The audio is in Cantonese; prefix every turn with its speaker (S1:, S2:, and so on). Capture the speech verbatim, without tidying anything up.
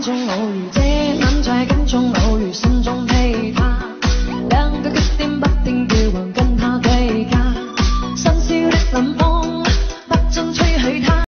S1: 中偶遇，這晚在跟蹤偶遇，心中